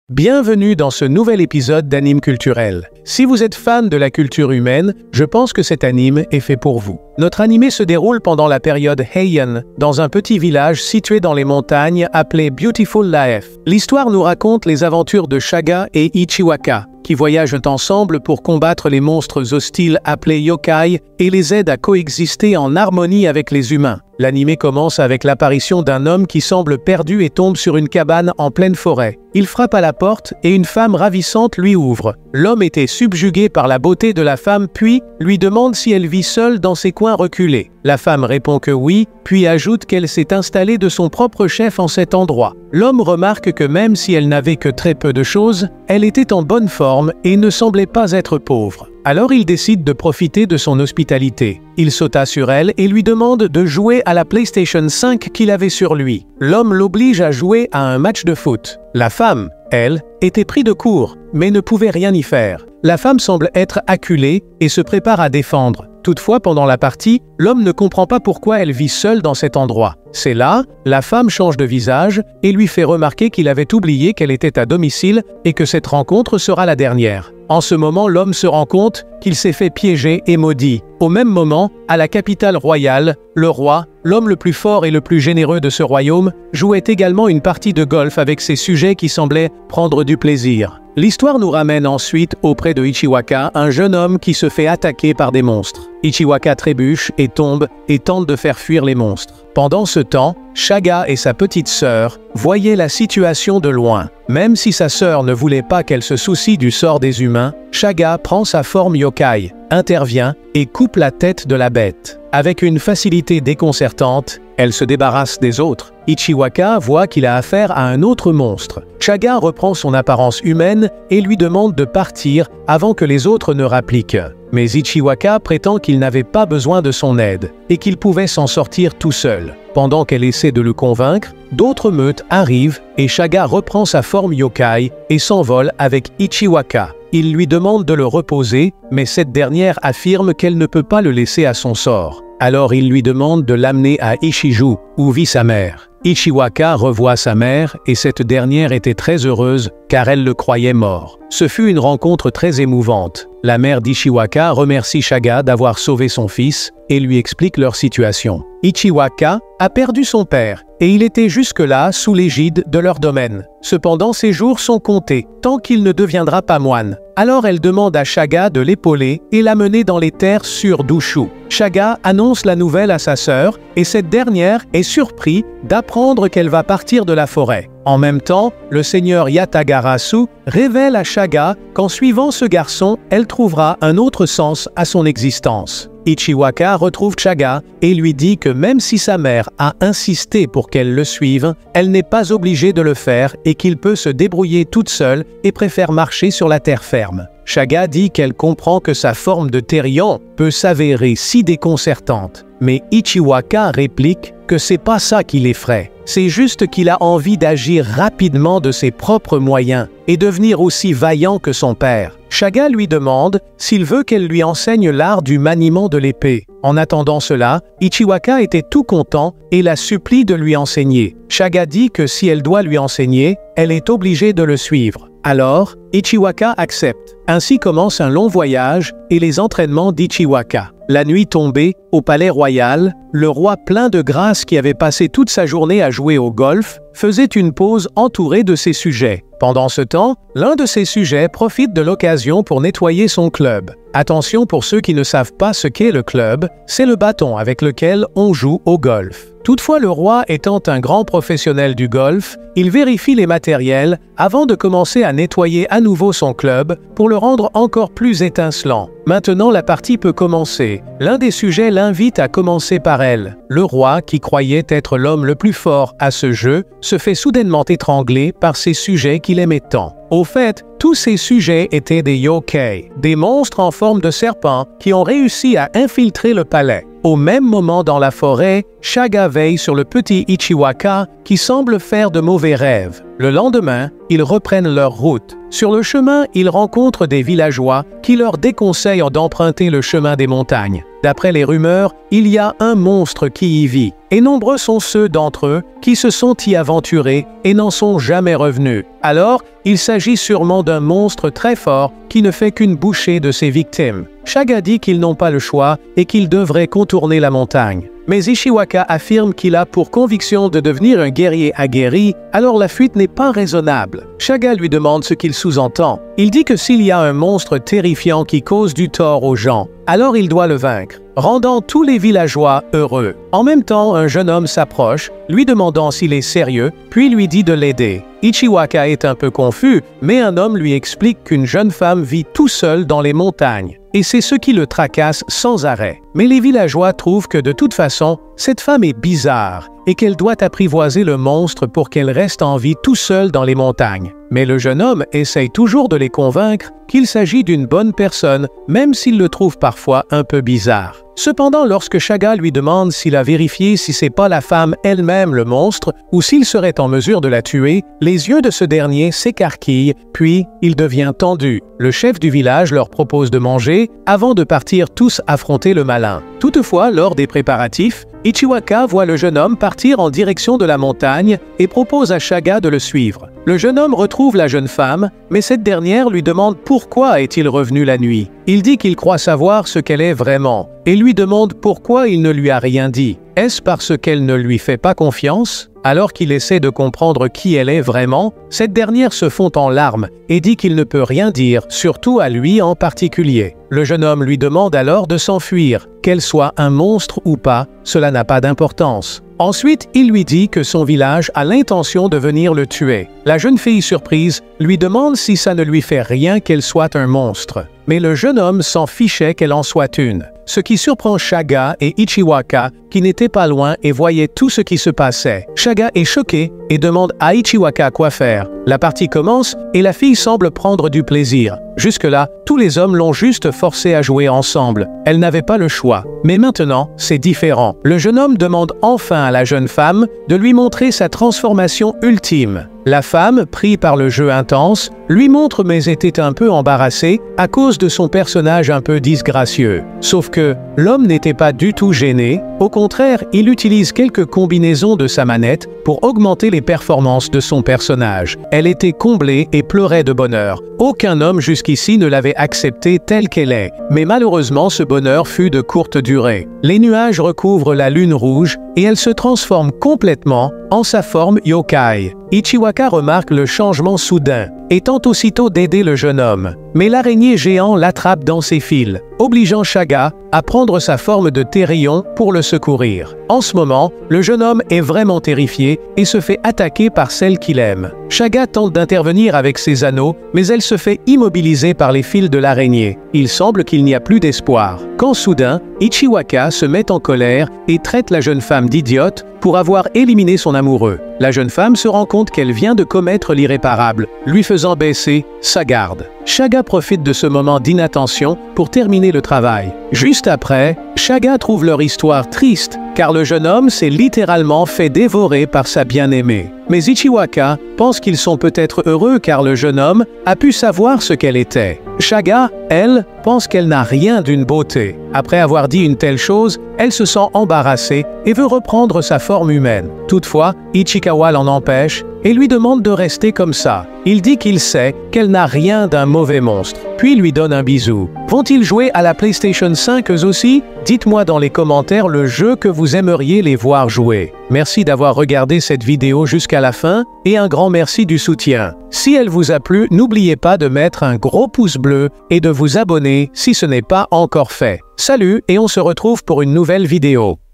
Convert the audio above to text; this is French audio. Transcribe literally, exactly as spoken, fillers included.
Bienvenue dans ce nouvel épisode d'Anime Culturel. Si vous êtes fan de la culture humaine, je pense que cet anime est fait pour vous. Notre animé se déroule pendant la période Heian, dans un petit village situé dans les montagnes appelé Beautiful Life. L'histoire nous raconte les aventures de Shaga et Ichiwaka, qui voyagent ensemble pour combattre les monstres hostiles appelés yokai et les aident à coexister en harmonie avec les humains. L'animé commence avec l'apparition d'un homme qui semble perdu et tombe sur une cabane en pleine forêt. Il frappe à la porte et une femme ravissante lui ouvre. L'homme était subjugué par la beauté de la femme puis lui demande si elle vit seule dans ses coins reculés. La femme répond que oui, puis ajoute qu'elle s'est installée de son propre chef en cet endroit. L'homme remarque que même si elle n'avait que très peu de choses, elle était en bonne forme et ne semblait pas être pauvre. Alors il décide de profiter de son hospitalité. Il sauta sur elle et lui demande de jouer à la PlayStation cinq qu'il avait sur lui. L'homme l'oblige à jouer à un match de foot. La femme, elle, était prise de court, mais ne pouvait rien y faire. La femme semble être acculée et se prépare à défendre. Toutefois, pendant la partie, l'homme ne comprend pas pourquoi elle vit seule dans cet endroit. C'est là, la femme change de visage et lui fait remarquer qu'il avait oublié qu'elle était à domicile et que cette rencontre sera la dernière. En ce moment, l'homme se rend compte qu'il s'est fait piéger et maudit. Au même moment, à la capitale royale, le roi, l'homme le plus fort et le plus généreux de ce royaume, jouait également une partie de golf avec ses sujets qui semblaient prendre du plaisir. L'histoire nous ramène ensuite auprès de Ichiwaka, un jeune homme qui se fait attaquer par des monstres. Ichiwaka trébuche et tombe et tente de faire fuir les monstres. Pendant ce temps, Shaga et sa petite sœur voyaient la situation de loin. Même si sa sœur ne voulait pas qu'elle se soucie du sort des humains, Shaga prend sa forme yokai, intervient et coupe la tête de la bête. Avec une facilité déconcertante, elle se débarrasse des autres. Ichiwaka voit qu'il a affaire à un autre monstre. Shaga reprend son apparence humaine et lui demande de partir avant que les autres ne rappliquent. Mais Ichiwaka prétend qu'il n'avait pas besoin de son aide et qu'il pouvait s'en sortir tout seul. Pendant qu'elle essaie de le convaincre, d'autres meutes arrivent et Shaga reprend sa forme yokai et s'envole avec Ichiwaka. Il lui demande de le reposer, mais cette dernière affirme qu'elle ne peut pas le laisser à son sort. Alors il lui demande de l'amener à Ishiju, où vit sa mère. Ichiwaka revoit sa mère et cette dernière était très heureuse car elle le croyait mort. Ce fut une rencontre très émouvante. La mère d'Ichiwaka remercie Shaga d'avoir sauvé son fils et lui explique leur situation. Ichiwaka a perdu son père et il était jusque-là sous l'égide de leur domaine. Cependant, ses jours sont comptés tant qu'il ne deviendra pas moine. Alors elle demande à Shaga de l'épauler et l'amener dans les terres sûres d'Ushu. Shaga annonce la nouvelle à sa sœur et cette dernière est surprise d'apprendre qu'elle va partir de la forêt. En même temps, le seigneur Yatagarasu révèle à Shaga qu'en suivant ce garçon, elle trouvera un autre sens à son existence. Ichiwaka retrouve Shaga et lui dit que même si sa mère a insisté pour qu'elle le suive, elle n'est pas obligée de le faire et qu'il peut se débrouiller toute seule et préfère marcher sur la terre ferme. Shaga dit qu'elle comprend que sa forme de terrien peut s'avérer si déconcertante, mais Ichiwaka réplique que c'est pas ça qui l'effraie. C'est juste qu'il a envie d'agir rapidement de ses propres moyens et devenir aussi vaillant que son père. Shaga lui demande s'il veut qu'elle lui enseigne l'art du maniement de l'épée. En attendant cela, Ichiwaka était tout content et la supplie de lui enseigner. Shaga dit que si elle doit lui enseigner, elle est obligée de le suivre. Alors, Ichiwaka accepte. Ainsi commence un long voyage et les entraînements d'Ichiwaka. La nuit tombée, au palais royal, le roi plein de grâce qui avait passé toute sa journée à jouer au golf, faisait une pause entouré de ses sujets. Pendant ce temps, l'un de ses sujets profite de l'occasion pour nettoyer son club. Attention pour ceux qui ne savent pas ce qu'est le club, c'est le bâton avec lequel on joue au golf. Toutefois, le roi étant un grand professionnel du golf, il vérifie les matériels avant de commencer à nettoyer à nouveau son club pour le rendre encore plus étincelant. Maintenant, la partie peut commencer. L'un des sujets l'invite à commencer par elle. Le roi, qui croyait être l'homme le plus fort à ce jeu, se fait soudainement étrangler par ses sujets qu'il aimait tant. Au fait, tous ces sujets étaient des yokai, des monstres en forme de serpent qui ont réussi à infiltrer le palais. Au même moment dans la forêt, Shaga veille sur le petit Ichiwaka qui semble faire de mauvais rêves. Le lendemain, ils reprennent leur route. Sur le chemin, ils rencontrent des villageois qui leur déconseillent d'emprunter le chemin des montagnes. D'après les rumeurs, il y a un monstre qui y vit, et nombreux sont ceux d'entre eux qui se sont y aventurés et n'en sont jamais revenus. Alors, il s'agit sûrement d'un monstre très fort qui ne fait qu'une bouchée de ses victimes. Shaga dit qu'ils n'ont pas le choix et qu'ils devraient contourner la montagne. Mais Ichiwaka affirme qu'il a pour conviction de devenir un guerrier aguerri, alors la fuite n'est pas raisonnable. Shaga lui demande ce qu'il sous-entend. Il dit que s'il y a un monstre terrifiant qui cause du tort aux gens, alors il doit le vaincre, rendant tous les villageois heureux. En même temps, un jeune homme s'approche, lui demandant s'il est sérieux, puis lui dit de l'aider. Ichiwaka est un peu confus, mais un homme lui explique qu'une jeune femme vit tout seul dans les montagnes, et c'est ce qui le tracasse sans arrêt. Mais les villageois trouvent que de toute façon, cette femme est bizarre et qu'elle doit apprivoiser le monstre pour qu'elle reste en vie tout seule dans les montagnes. Mais le jeune homme essaye toujours de les convaincre qu'il s'agit d'une bonne personne, même s'il le trouve parfois un peu bizarre. Cependant, lorsque Shaga lui demande s'il a vérifié si c'est pas la femme elle-même le monstre ou s'il serait en mesure de la tuer, les yeux de ce dernier s'écarquillent, puis il devient tendu. Le chef du village leur propose de manger avant de partir tous affronter le malin. Toutefois, lors des préparatifs, Ichiwaka voit le jeune homme partir en direction de la montagne et propose à Shaga de le suivre. Le jeune homme retrouve la jeune femme, mais cette dernière lui demande pourquoi est-il revenu la nuit. Il dit qu'il croit savoir ce qu'elle est vraiment, et lui demande pourquoi il ne lui a rien dit. Est-ce parce qu'elle ne lui fait pas confiance? Alors qu'il essaie de comprendre qui elle est vraiment, cette dernière se fond en larmes et dit qu'il ne peut rien dire, surtout à lui en particulier. Le jeune homme lui demande alors de s'enfuir, qu'elle soit un monstre ou pas, cela n'a pas d'importance. Ensuite, il lui dit que son village a l'intention de venir le tuer. La jeune fille surprise lui demande si ça ne lui fait rien qu'elle soit un monstre. Mais le jeune homme s'en fichait qu'elle en soit une. Ce qui surprend Shaga et Ichiwaka, qui n'étaient pas loin et voyaient tout ce qui se passait. Shaga est choqué et demande à Ichiwaka quoi faire. La partie commence et la fille semble prendre du plaisir. Jusque-là, tous les hommes l'ont juste forcée à jouer ensemble. Elle n'avait pas le choix. Mais maintenant, c'est différent. Le jeune homme demande enfin à la jeune femme de lui montrer sa transformation ultime. La femme, prise par le jeu intense, lui montre mais était un peu embarrassée à cause de son personnage un peu disgracieux. Sauf que l'homme n'était pas du tout gêné, au contraire, il utilise quelques combinaisons de sa manette pour augmenter les performances de son personnage. Elle était comblée et pleurait de bonheur. Aucun homme jusqu'ici ne l'avait acceptée telle qu'elle est, mais malheureusement ce bonheur fut de courte durée. Les nuages recouvrent la lune rouge et elle se transforme complètement en sa forme yokai. Ichiwaka remarque le changement soudain et tente aussitôt d'aider le jeune homme. Mais l'araignée géant l'attrape dans ses fils, obligeant Shaga à prendre sa forme de Thérion pour le secourir. En ce moment, le jeune homme est vraiment terrifié et se fait attaquer par celle qu'il aime. Shaga tente d'intervenir avec ses anneaux, mais elle se fait immobiliser par les fils de l'araignée. Il semble qu'il n'y a plus d'espoir. Quand soudain, Ichiwaka se met en colère et traite la jeune femme d'idiote pour avoir éliminé son amoureux. La jeune femme se rend compte qu'elle vient de commettre l'irréparable, lui faisant baisser sa garde. Shaga profite de ce moment d'inattention pour terminer le travail. Juste après, Shaga trouve leur histoire triste, car le jeune homme s'est littéralement fait dévorer par sa bien-aimée. Mais Ichiwaka pense qu'ils sont peut-être heureux car le jeune homme a pu savoir ce qu'elle était. Shaga, elle, pense qu'elle n'a rien d'une beauté. Après avoir dit une telle chose, elle se sent embarrassée et veut reprendre sa forme humaine. Toutefois, Ichikawa l'en empêche et lui demande de rester comme ça. Il dit qu'il sait qu'elle n'a rien d'un mauvais monstre, puis lui donne un bisou. Vont-ils jouer à la PlayStation cinq eux aussi? Dites-moi dans les commentaires le jeu que vous aimeriez les voir jouer. Merci d'avoir regardé cette vidéo jusqu'à la fin et un grand merci du soutien. Si elle vous a plu, n'oubliez pas de mettre un gros pouce bleu et de vous abonner si ce n'est pas encore fait. Salut et on se retrouve pour une nouvelle vidéo.